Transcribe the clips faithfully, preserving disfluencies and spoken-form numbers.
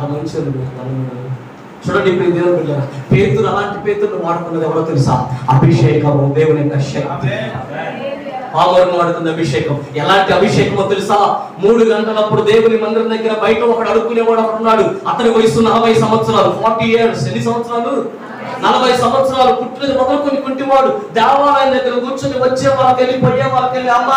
చాలా మంచి చూడండి. ఇప్పుడు దేవుడు బిడ్డలారా, పేతురు అలాంటి పేతురును వాడుకున్నది ఎవరో తెలుసా? అభిషేకము, దేవుని యొక్క శక్తి. పావులను వాడుతుంది అభిషేకం. ఎలాంటి అభిషేకమో తెలుసా? మూడు గంటలప్పుడు దేవుని మందిరం దగ్గర బయట ఒకడు అడుక్కునేవాడు ఒకడు ఉన్నాడు. అతని వయసు నలభై సంవత్సరాలు ఫార్టీ ఇయర్స్ ఎన్ని సంవత్సరాలు? నలభై సంవత్సరాలు. పుట్టినది మొదలుకొని కుంటివాడు. దేవాలయం దగ్గర కూర్చొని వచ్చే వాళ్ళకి వెళ్ళి పోయే వాళ్ళకి వెళ్ళి అమ్మా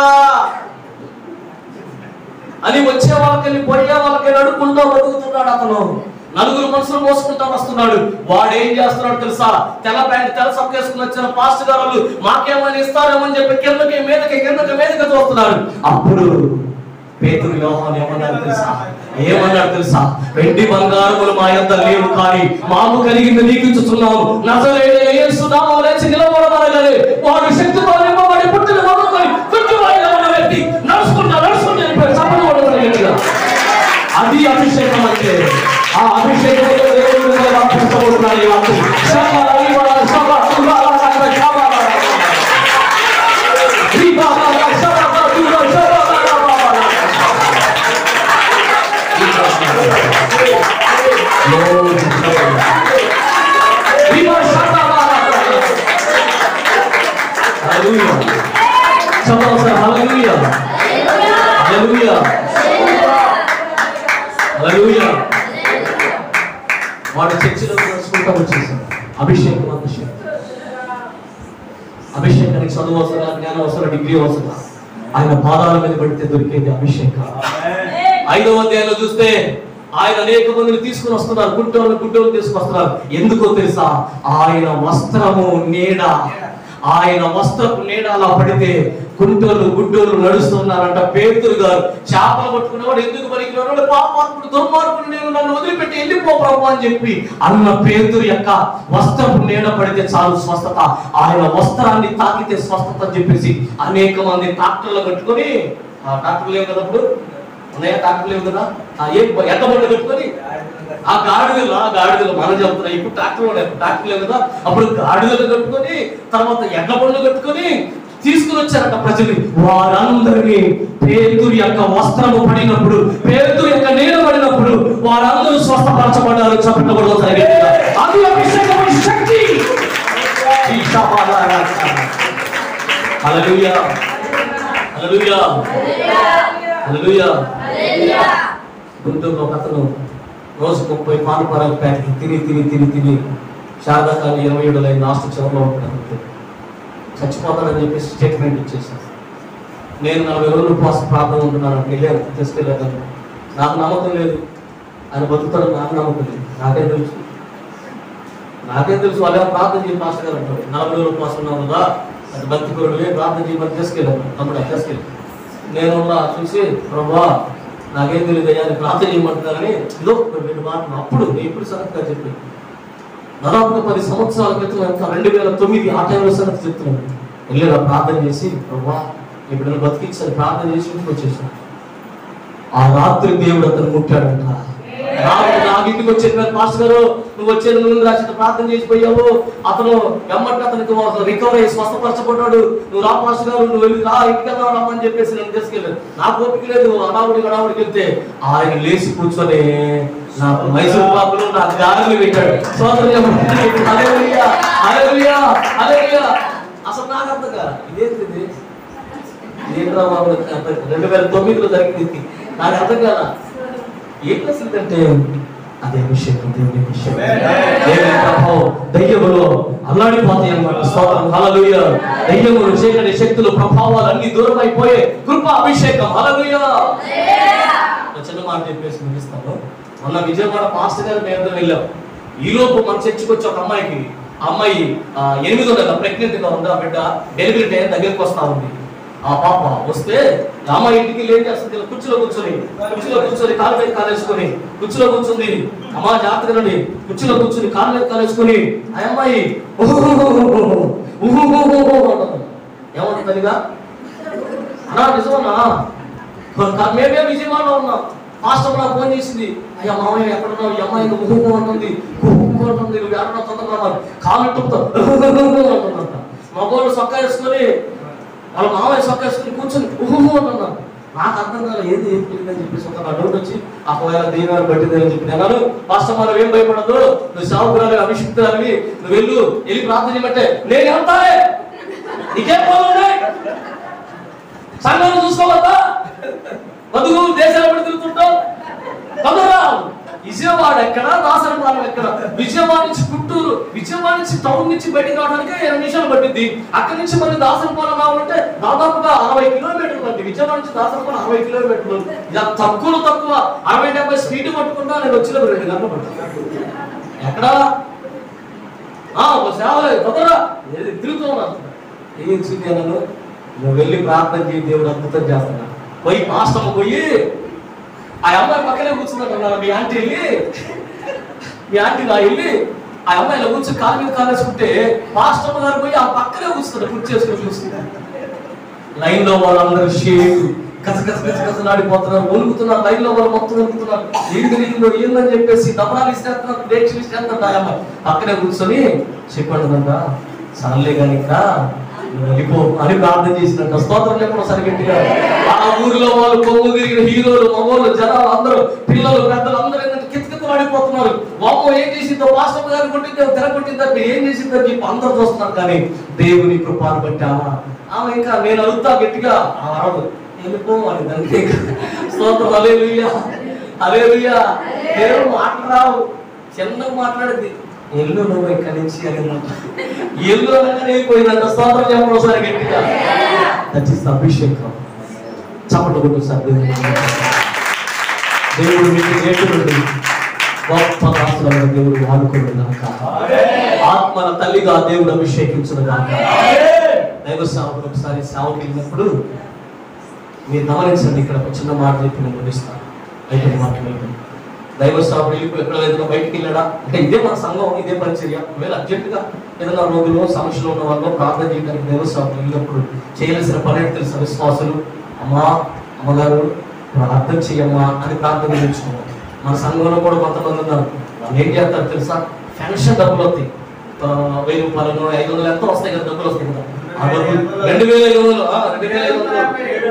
అని వచ్చే వాళ్ళకి వెళ్ళి పోయే వాళ్ళకి వెళ్ళి అడుక్కుంటూ బతుకుతున్నాడు. అతను నలుగురు మనుషులు మోసుకుంటా వస్తున్నాడు. వాడు ఏం చేస్తున్నాడు తెలుసా? తెల్ల ప్యాంట్ తెల్ల సొక్కేసుకుని వచ్చిన పాస్టర్ గారు మాకేమని ఇస్తారేమని చెప్పి కిందకి మీదకి కిందకి మీదకి చూస్తున్నాడు. అప్పుడు పేతురు యోహాను ఏమన్నాడు తెలుసా? ఏమన్నాడు తెలుసా? వెండి బంగారములు మా యొద్ద లేవు, కానీ మాము కలిగింది నీకు ఇచ్చుచున్నాము. నజరేయుడైన యేసు నామమున లేచి నిలబడమనగానే వాడు శక్తితో నింపబడి పుట్టిన మొదలుకొని కుంటివాడిగా ఉన్న వ్యక్తి నడుచుకుంటా నడుచుకుంటూ వెళ్ళిపోయి చప్పట్లు. అది అభిషేకం అంటే. ఆ అభిషేకంలో దేవుడు బాప్తిస్మం ఈ వాక్యం వాడు చర్చిలో నడుచుకుంటూ వచ్చేసాడు. అభిషేకం అంత శక్తి. అభిషేకానికి చదువు అవసరం, జ్ఞానం అవసరం, డిగ్రీ అవసరం. ఆయన పాదాల మీద పడితే దొరికేది అభిషేకం. ఐదవ అధ్యాయంలో చూస్తే ఆయన అనేక మందిని తీసుకుని వస్తున్నారు. గుడ్డోళ్ళు గుడ్డోళ్ళు తీసుకొస్తున్నారు. ఎందుకో తెలుసా? ఆయన వస్త్రము నీడ, ఆయన వస్త్రపు నీడ అలా పడితే కుంటోళ్ళు గుడ్డోళ్ళు నడుస్తున్నారంట. పేతురు గారు చేపలు పట్టుకున్నవాడు ఎందుకు పనికిరాడు, పాపాత్ముడు దుర్మార్గుడు, నేను నన్ను వదిలిపెట్టి వెళ్ళిపో ప్రభు అని చెప్పి అన్న పేతురు యొక్క వస్త్రపు నీడ పడితే చాలు స్వస్థత. ఆయన వస్త్రాన్ని తాకితే స్వస్థత అని చెప్పేసి అనేక మంది ట్రాక్టర్లు కట్టుకొని, ఆ ట్రాక్టర్ లేవు కదా అప్పుడు, ఉన్నాయా ట్రాక్టర్ లేవు కదా, ఆ ఏ ఎట్ట బండ్లు కట్టుకొని ఆ గాడిదలు ఆ గాడిదలు మనం చెప్తున్నాం. ఇప్పుడు ట్రాక్టర్ ట్రాక్టర్ లేవు కదా, అప్పుడు గాడిదలు కట్టుకొని తర్వాత ఎడ్ల బండ్లు కట్టుకొని తీసుకుని వచ్చారట ప్రజలు. వారందరినీ పేతురు యొక్క వస్త్రము పడినప్పుడు, పేతురు యొక్క నీడ పడినప్పుడు వారందరూ స్వస్థపరచబడ్డారు. చెప్పబడదు జరిగింది. అది అభిషేకమైన శక్తి. హల్లెలూయా హల్లెలూయా హల్లెలూయా. గుంటూరులో ఒక అతను రోజు ముప్పై పాలు పరాల ప్యాకెట్లు తిని తిని తిని తిని శారదాకాలు ఇరవై ఏడు లైన్ లాస్ట్ చివరిలో ఉంటాడు. చచ్చిపోతాడని చెప్పేసి స్టేట్మెంట్ ఇచ్చేసాను. నేను నలభై రోజులు ఉపవాస ప్రార్థన ఉంటున్నాను. వెళ్ళాను, తీసుకెళ్ళాను. నాకు నమ్మకం లేదు ఆయన బతుకుతాడు. నాకు నమ్మకం లేదు. నాకేం తెలుసు నాకేం తెలుసు వాళ్ళే ప్రార్థన చేసి మాస్టర్ గారు అంటారు. నలభై రోజులు ఉపవాసం ఉన్నాను కదా, అది భక్తిపరుడులే ప్రార్థన చేయమని తీసుకెళ్ళాను. తమ్ముడు తీసుకెళ్ళి నేను చూసి ప్రభా నాకేం తెలియదు అయ్యా అని ప్రార్థన చేయమంటున్నారని ఇదో రెండు మాటలు అప్పుడు నేను ఇప్పుడు సరఫ్గా చెప్పి దాదాపుగా పది సంవత్సరాల క్రితం ఎంత రెండు వేల తొమ్మిది ఆ టైంలో సంగతి చెప్తున్నాను. వెళ్ళేలా ప్రార్థన చేసి ప్రభా ఇప్పుడు నన్ను బతికించాను ప్రార్థన చేసి ఇంటికి వచ్చేసాను. ఆ రాత్రి దేవుడు అతను ముట్టాడంట. నాకు నాకు ఇంటికి వచ్చే మాస్టర్ గారు నువ్వు వచ్చే ముందు రాసిన ప్రార్థన చేసిపోయావు, అతను వెమ్మట అతనికి రికవర్ అయ్యి స్వస్థపరచబడ్డాడు, నువ్వు రా మాస్టర్ గారు నువ్వు వెళ్ళి రా ఇంటికి వెళ్దాం రమ్మని చెప్పేసి నేను తీసుకెళ్ళాను. నాకు ఓపిక లేదు. అనావుడికి అనావుడికి వెళ్తే ఆయన లేచి కూర్చొని నాకు మైసూర్ పాపులు నాకు గారెలు పెట్టాడు. అసలు నాకు అర్థంగా ఇదేంటిది ఏంద్రా బాబు రెండు వేల తొమ్మిదిలో జరిగింది నాకు అర్థం కాదా ఏం చేసిందంటే అదే అభిషేకం. దేవుని అభిషేకం దేవుని ప్రభావం దయ్యములో అల్లాడిపోతాయి అన్నమాట. స్తోత్రం హల్లెలూయా. దయ్యములు చీకటి శక్తులు ప్రభావాలు అన్ని దూరం అయిపోయే కృప అభిషేకం. హల్లెలూయా. చిన్న మాట చెప్పేసి ముగిస్తాను. మొన్న విజయవాడ పాస్టర్ గారు మేము వెళ్ళాం. ఈలోపు మన చర్చికి వచ్చి ఒక అమ్మాయికి అమ్మాయి ఎనిమిదో నెల ప్రెగ్నెంట్ గా ఉంది. ఆ బిడ్డ డెలివరీ టైం దగ్గరికి వస్తా ఉంది. ఆ పాప వస్తే అమ్మ ఇంటికి ఏం చేస్తుంది, కుర్చీలో కూర్చొని కుర్చీలో కూర్చొని కాలు మీద కాలేసుకొని కుర్చీలో కూర్చుంది. అమ్మ జాగ్రత్తగా కుర్చీలో కూర్చొని కాలు మీద కాలేసుకొని ఆ అమ్మాయి ఏమంటుందిగా అన్నా నిజమన్నా మేమే విజయవాడలో ఉన్నాం. మాస్టర్ నాకు ఫోన్ చేసింది, అయ్యా మామయ్య ఎక్కడున్నావు, ఈ అమ్మాయి ఊహు అంటుంది ఊహు అంటుంది నువ్వు ఎక్కడన్నా తొందరగా కాలు అంటుందంట. మగవాళ్ళు సొక్క వేసుకొని వాళ్ళ మామయ్య సొక్క వేసుకుని కూర్చొని ఊహు అంటున్నారు. నాకు అర్థం కాదు ఏది ఏం తెలియదని చెప్పేసి ఒక డౌట్ వచ్చి ఒకవేళ దైవాన్ని బట్టిందని చెప్పి నేను పాస్టర్ మనం ఏం భయపడదు, నువ్వు సావుకురాలి అభిషిక్తురాలివి, నువ్వు వెళ్ళు వెళ్ళి ప్రార్థన చేయమంటే నేను వెళ్తానే, నీకేం పనులు ఉన్నాయి, సంఘాన్ని చూసుకోవద్దా, బతుకు దేశాలు పడి తిరుగుతుంటావు కదరా. విజయవాడ ఎక్కడ, దాసరపాలెం ఎక్కడ, విజయవాడ నుంచి గుంటూరు, విజయవాడ నుంచి టౌన్ నుంచి బయటకు రావడానికి ఇరవై నిమిషాలు పట్టింది. అక్కడి నుంచి మళ్ళీ దాసరపాలెం రావాలంటే దాదాపుగా అరవై కిలోమీటర్లు పట్టింది. విజయవాడ నుంచి దాసరపాలెం అరవై కిలోమీటర్లు. ఇలా తక్కువ తక్కువ అరవై డెబ్బై స్పీడ్ పట్టుకుంటా నేను వచ్చిన రెండు గంటలు పట్టింది. ఎక్కడా సేవలేదు కదరా, తిరుగుతూ ఉన్నాను. ఏం చూడాలను, నువ్వు వెళ్ళి ప్రార్థన చేయి, దేవుడు అద్భుతం చేస్తున్నా. పోయి మాస్టర్ పోయి ఆ అమ్మాయి పక్కనే కూర్చున్నట్టున్నారు. మీ ఆంటీ వెళ్ళి మీ ఆంటీ నా వెళ్ళి ఆ అమ్మాయి ఇలా కూర్చొని కాలు మీద కాలేసుకుంటే మాస్టర్ గారు పోయి ఆ పక్కనే కూర్చున్నారు, కుర్చీ చేసుకుని చూస్తున్నారు. లైన్ లో వాళ్ళందరూ షేక్ కస కస కస కస నాడిపోతున్నారు, వణుకుతున్నారు. లైన్ లో వాళ్ళు మొత్తం వణుకుతున్నారు. ఏంటి నీకు ఏందని చెప్పేసి దమరాలు ఇస్తేస్తున్నారు, డేక్షలు ఇస్తేస్తున్నారు. ఆ అమ్మాయి పక్కనే కూర్చొని చెప్పండి సరలే కానీ ఇంకా వెళ్ళిపో అని ప్రార్థన చేసినట్టు స్తోత్రం లేకుండా సరిగట్టిగా ఆ ఊరిలో వాళ్ళు కొమ్ము తిరిగిన హీరోలు, మగోళ్ళు, జనాలు అందరూ, పిల్లలు, పెద్దలు అందరూ ఏంటంటే కితకిత పడిపోతున్నారు. వామో ఏం చేసిందో, పాస్టర్ గారు కొట్టిందో, తెర కొట్టిందో, ఏం చేసిందో చెప్పి అందరూ చూస్తున్నారు. కానీ దేవుని కృపాను బట్టి ఆమె ఆమె ఇంకా నేను అడుగుతా గట్టిగా ఆడదు వెళ్ళిపో అని దానికి స్తోత్రం. హల్లెలూయా హల్లెలూయా. దేవుడు మాట్లాడరావు, చిన్నగా మాట్లాడింది. ఎల్లు నువ్వు ఇక్కడి నుంచి అని ఎల్లు అనగానే పోయిందంట. స్తోత్రం చెప్పడం ఒకసారి గట్టిగా. దట్ అభిషేకం. చప్పట్లు కొట్టుసారి దేవుడు మీకు చేతులుండి గొప్ప రాష్ట్రాలను దేవుడు వాడుకోవడం కాక, ఆత్మల తల్లిగా దేవుడు అభిషేకించడం కాక. దైవ సేవకుడు ఒకసారి సేవకు వెళ్ళినప్పుడు మీరు గమనించండి, ఇక్కడ ఒక చిన్న మాట చెప్పి నేను ముగిస్తాను. అయితే మాట్లాడలేదు దైవ సేవకుడు వెళ్ళిపోయి ఎక్కడ ఏదైనా బయటికి వెళ్ళాడా అంటే ఇదే మన సంఘం, ఇదే పరిచర్య. ఒకవేళ అర్జెంటుగా ఏదైనా రోగులు సమస్యలు ఉన్న వాళ్ళు ప్రార్థన చేయడానికి దైవ సేవకుడు వెళ్ళినప్పుడు చేయాల్సిన పని ఏంటి తెలుసా? విశ్వాసులు అమ్మా అమ్మగారు ప్రార్థన చేయమ్మా అని ప్రార్థన చేయించుకోవాలి. మన సంఘంలో కూడా కొంతమంది ఉన్నారు, వాళ్ళు ఏం చేస్తారు తెలుసా? పెన్షన్ డబ్బులు వస్తాయి, వెయ్యి రూపాయలు ఐదు వందలు ఎంతో వస్తాయి కదా, డబ్బులు వస్తాయి కదా. ఆ డబ్బులు రెండు వేల ఐదు వందలు రెండు వేల ఐదు వందలు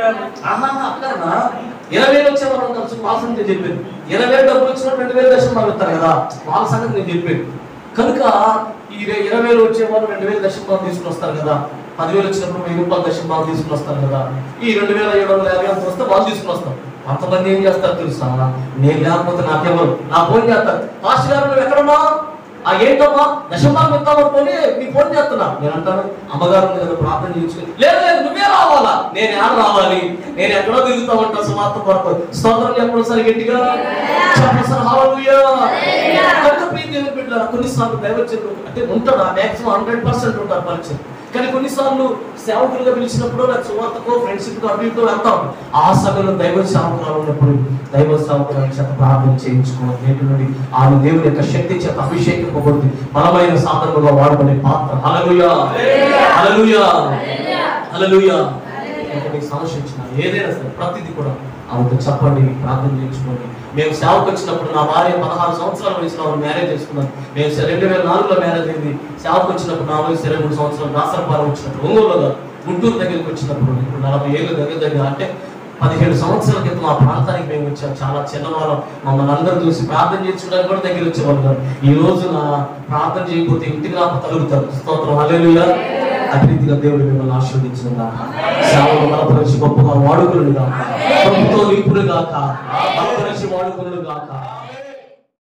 అక్కడ ఇరవై వేలు వచ్చే వాళ్ళు ఉంటారు. వాళ్ళ సంగతి నేను చెప్పాను. ఇరవై వేలు డబ్బులు వచ్చినప్పుడు రెండు వేలు దర్శనం వాళ్ళు ఇస్తారు కదా, వాళ్ళ సంగతి నేను చెప్పాను. కనుక ఈ ఇరవై వేలు వచ్చే వాళ్ళు రెండు వేలు దర్శనం బాగా తీసుకుని వస్తారు కదా, పదివేలు వచ్చినప్పుడు వెయ్యి రూపాయలు దర్శనం బాగా తీసుకుని వస్తారు కదా. ఈ రెండు వేల ఏడు వందల యాభై అంత వస్తే వాళ్ళు తీసుకుని వస్తారు. కొంతమంది ఏం చేస్తారు తెలుసా? నేను లేకపోతే నాకెవరు నా ఫోన్ చేస్తారు, పాస్టర్ గారు నువ్వు ఎక్కడున్నా, ఆ ఏంటమ్మా దశమాలు ఇద్దామనుకొని నీ ఫోన్ చేస్తున్నా. నేను అంటాను అమ్మగారు కదా ప్రార్థన చేయించుకుని, లేదు లేదు నువ్వే రావాలా, నేను ఏడ రావాలి, నేను ఎక్కడో తిరుగుతా ఉంటా సువార్త కొరకు. స్తోత్రం చెప్పడం సరి గట్టిగా చెప్పండి. హల్లెలూయా. కొన్నిసార్లు దైవజనులు అంటే ఉంటాడు, మాక్సిమం హండ్రెడ్ పర్సెంట్ ఉంటారు పరిచయం. కానీ కొన్నిసార్లు సేవకులుగా పిలిచినప్పుడు నాకు సువార్తకో ఫ్రెండ్షిప్కో అభివృద్ధితో వెళ్తాం. ఆ సమయంలో దైవ సేవకులు ఉన్నప్పుడు దైవ సేవకుల చేత ప్రార్థన చేయించుకోవాలి. నేటి నుండి ఆమె దేవుని యొక్క శక్తి చేత అభిషేకింపబడుతుంది, బలమైన సాధనలుగా వాడబడే పాత్ర. హల్లెలూయా హల్లెలూయా హల్లెలూయా. మీకు సమస్య వచ్చిన ఏదైనా సరే ప్రతిదీ కూడా ఆమెతో చెప్పండి, ప్రార్థన చేయించుకోండి. మేము సేవకు వచ్చినప్పుడు నా భార్య పదహారు సంవత్సరాల వయసులో మ్యారేజ్ చేసుకున్నాను. మేము రెండు వేల నాలుగులో మ్యారేజ్ అయింది. సేవకు వచ్చినప్పుడు నా వయసు ఇరవై మూడు సంవత్సరాలు. దాసరపాలెం వచ్చినప్పుడు, ఒంగోలుగా గుంటూరు దగ్గరికి వచ్చినప్పుడు ఇప్పుడు నలభై ఏళ్ళు దగ్గర దగ్గర అంటే పదిహేడు సంవత్సరాల క్రితం ఆ ప్రాంతానికి మేము వచ్చాం. చాలా చిన్నవాళ్ళం. మమ్మల్ని అందరూ చూసి ప్రార్థన చేసుకోవడానికి కూడా దగ్గర వచ్చేవాళ్ళు. ఈ రోజు నా ప్రార్థన చేయకపోతే ఇంటికి రాక తలుగుతారు. స్తోత్రం. హల్లెలూయా. అభివృద్ధిగా దేవుడు మిమ్మల్ని ఆశీర్వదించుగా, సేవలు బలపరిచి గొప్పగా వాడుకులు గాక, ప్రభుత్వం నింపులు గాక, బలపరిచి వాడుకులు గాక.